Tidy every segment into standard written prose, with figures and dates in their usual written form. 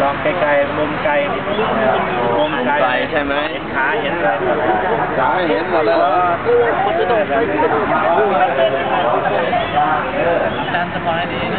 องไกลๆมุมไกลมุมไกลใช่ไหมขาเห็นเลยขาเห็นหมดเลยจานสปอยดีนะ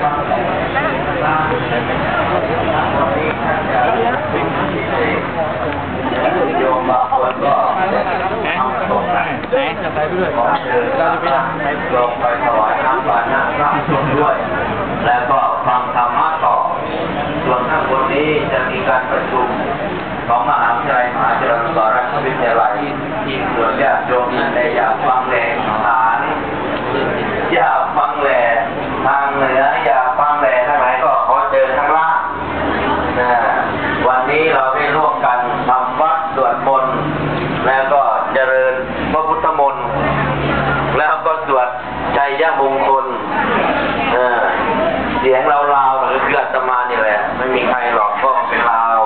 โยมบางคนก็ทำตรงไหนจะไปด้วยเราจะไปลงไปถวายน้ำปานะพระสงฆ์ด้วยแล้วก็ฟังธรรมะต่อส่วนข้างบนนี้จะมีการประชุมของมหาวิทยาลัยมหาจุฬาลงกรณราชวิทยาลัยที่ส่วนญาติโยมนั้นได้อยากฟังแหล่ฐานอยากฟังแหล่ทางเหนืออยากฟังแหล่ทั้งหลายก็ขอเชิญข้างล่างวันนี้เราได้ร่วมกันทำวัดสวดมนต์แล้วก็เจริญพระพุทธมนต์แล้วก็สวดชัยมงคลเสียงเราลาวหรือคืออาตมานี่แหละไม่มีใครหรอกก็เป็นลาว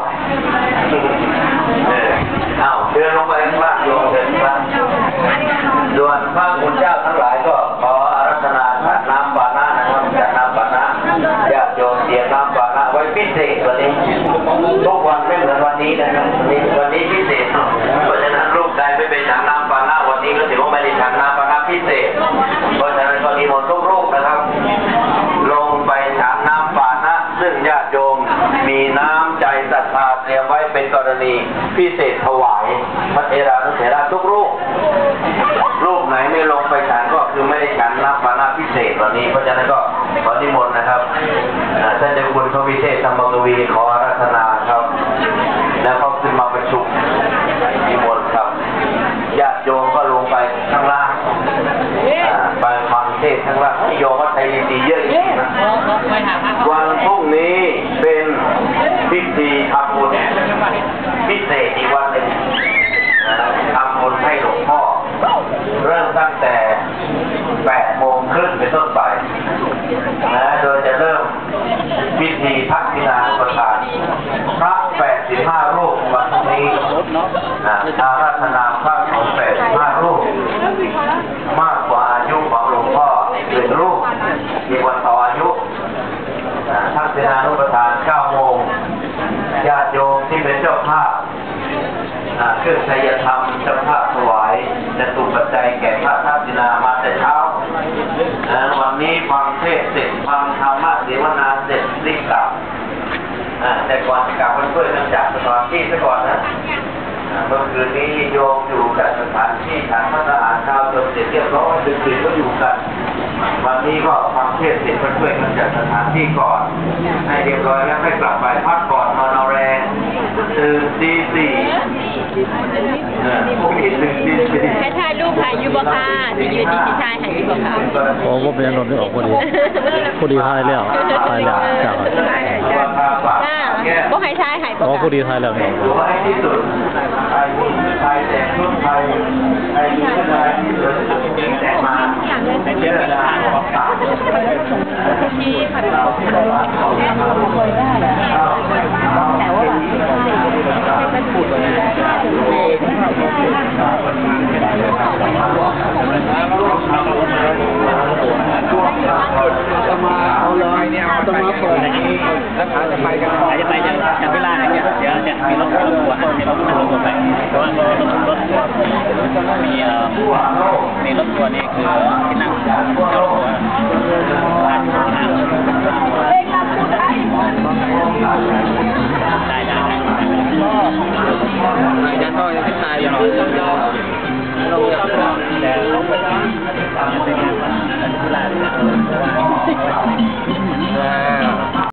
เดินลงไปข้างล่างโยมเดินข้างล่างส่วนพระคุณเจ้าทั้งหลายก็ขออาราธนาฉันน้ำปานะนะครับฉันน้ำปานะญาติโยมเตรียมน้ำปานะไว้พิเศษวันนี้ทุกวันไม่เหมือนวันนี้นะครับวันนี้พิเศษเพราะฉะนั้นลูกใดไม่เป็นฉันน้ำปานะวันนี้ก็ถือว่าไม่ได้ฉันน้ำปานะพิเศษเพราะฉะนั้นก็นิมนต์ทุกรูปนะครับลงไปฉันน้ำปานะซึ่งญาติโยมมีน้ำใจศรัทธาเตรียมไว้เป็นกรณีพิเศษถวายพระเถรานุเถระทุกรูปไหนไม่ลงไปฉันก็คือไม่ได้ฉันน้ำปานะพิเศษวันนี้เพราะฉะนั้นก็ขอนิมนต์นะครับท่านเจ้าคุณพระวิเทศธรรมกวีขออาราธนาครับแล้วเขาขึ้นมาประชุมนิมนต์ครับญาติโยมก็ลงไปข้างล่างไปฟังเทศข้างล่างโยมวัดไทยดีเยอะจริงนะวันพรุ่งนี้เป็นพิธีทำบุญพิเศษอีกวันหนึ่งทำบุญให้หลวงพ่อเริ่มตั้งแต่8 โมงครึ่งเป็นต้นไปโดยจะเริ่มพิธีทักษิณานุปทานพระ85 รูปวันนี้อาราธนาพระสงฆ์85 รูปมากกว่าอายุของหลวงพ่อ1 รูปมีวันต่ออายุทักษิณานุปทาน 9 โมงญาติโยมที่เป็นเจ้าภาพเครื่องไตรธรรมเจ้าภาพถวายจะตุปัจจัยแก่พระทักษิณามาแต่เช้าวันนี้ฟังเทศเสร็จฟังธรรมะเสวนาเสร็จรีบกลับแต่ก่อนจะกลับเพื่อนๆจากสถานที่ซะก่อนนะเมื่อคืนนี้โยมอยู่กับสถานที่ฉันพระทหารเช้าจนเสร็จเรียบร้อยดึกๆก็อยู่กันวันนี้ก็ฟังเทศเสร็จเพื่อนๆกันจากสถานที่ก่อนให้เรียบร้อยแล้วให้กลับไปพักก่อนนอนเอาแรงตื่นตี 4 ให้ถ่ายรูปถ่ายยูบะค่ะจะยืนที่พี่ชายถ่ายยูบะค่ะโอ้ผมเป็นรถไม่ออกพอดีถ่ายแล้วจากก็ให้ถ่ายหายอ๋อพอดีถ่ายแล้วเนี่ยที่สุดไทยแต่ชุดไทยไทยชุดไทยแต่มาเยอะนะที่ค่ะแต่ว่ามันพูดเลยจะมาเอาเลยเนี่ยจะมาเปิดแล้วจะไปกันจะไปจากเวลาไหนเดี๋ยวจะมีรถทัวร์มีรถทัวร์ไปเพราะว่ารถมีรถทัวร์นี่คือที่นั่งเจ้าทัวร์ผ่านทางได้นายจะต่อยขึ้นนายอย่าง